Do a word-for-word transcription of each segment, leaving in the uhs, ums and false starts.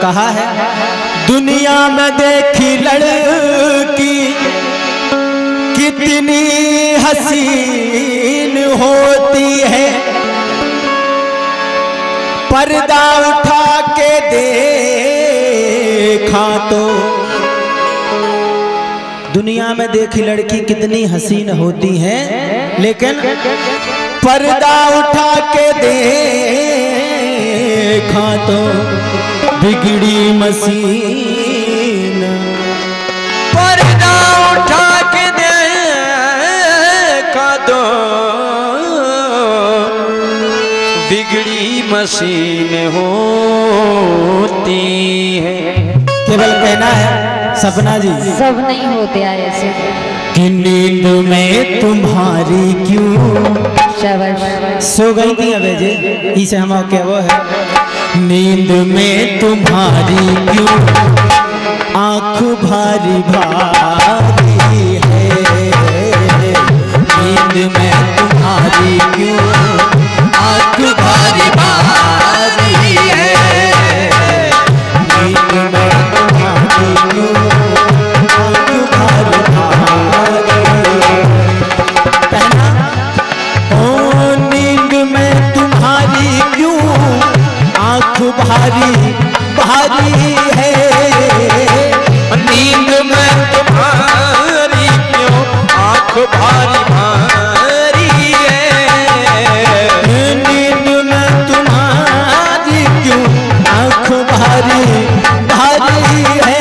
कहा है दुनिया में देखी लड़की कितनी हसीन होती है, पर्दा उठा के देखा तो दुनिया में देखी लड़की कितनी हसीन होती है, लेकिन पर्दा उठा के देखा तो बिगड़ी मशीन। पर्दा उठा के देखा तो बिगड़ी मशीन होती है। केवल कहना है सपना जी, सब नहीं होते ऐसे कि नींद में तुम्हारी क्यों सो गई थी अबे इसे हम क्या वो है, नींद में तुम्हारी क्यों आँख भारी भारी है, नींद में तुम्हारी क्यों आँख भारी भारी है, नींद में तुम्हारी क्यों आँख भारी भारी है। कहना ओ नींद में तुम्हारी क्यों आँख भारी भारी है, नींद में तुम्हारी क्यों आँख भारी भारी है, नींद में तुम्हारी क्यों आँख भारी भारी है।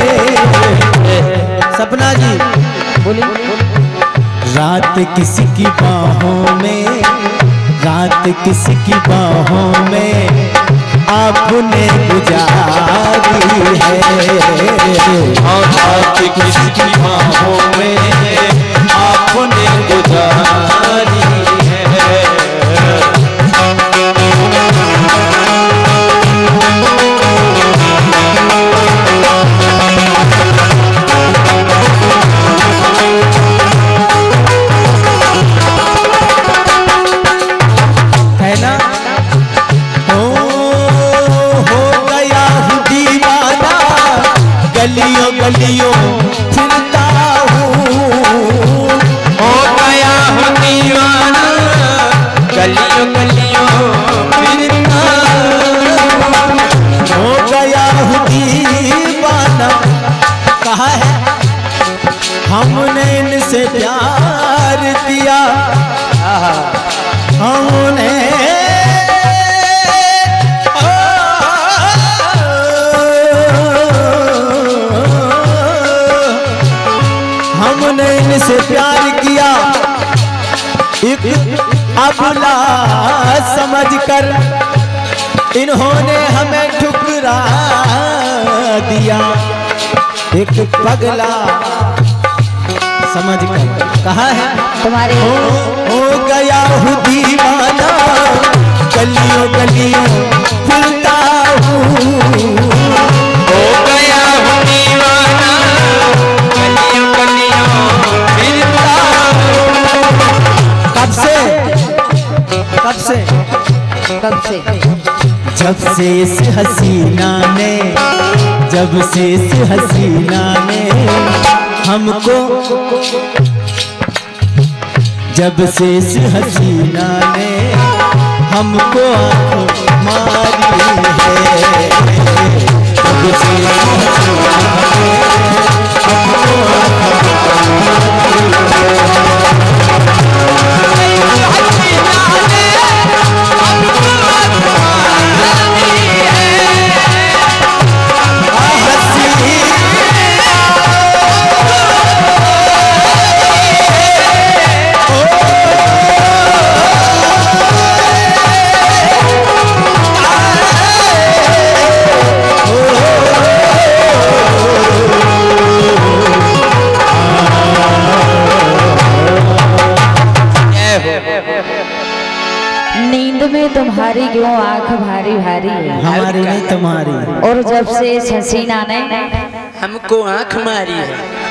सपना जी बोलिए। रात किसी की बाहों में, रात किसी की बाहों में आपने गुजारी है, और रात किसी की बाहों में आपने गुजारी है। है ना ओ हो गया हूँ दीवाना, गलियों गलियों फिरता हूँ, हो गया हूँ दीवाना गलियों गलियों फिरता, हो गया हूँ दीवाना। कहा है हमने इनसे प्यार किया, हमने हमने इनसे प्यार किया, एक अबला समझकर इन्होंने हमें ठुकरा दिया, एक पगला समझकर। कहा है तुम्हारे हो, हो गया हूँ दीवाना, गलियों गलियों फिरता हूँ, हो गया हूँ दीवाना गलियों गलियों फिरता हूँ। कब से कब से कब से जब से इस हसीना ने, जब से इस हसीना ने हमको, जब से इस हसीना ने हमको आँख मारी है, जब से इस हसीना ने हमको आँख नींद में तुम्हारी क्यों आंख भारी भारी है, हमारी नहीं तुम्हारी, और जब से इस हसीना ने हमको आँख मारी है।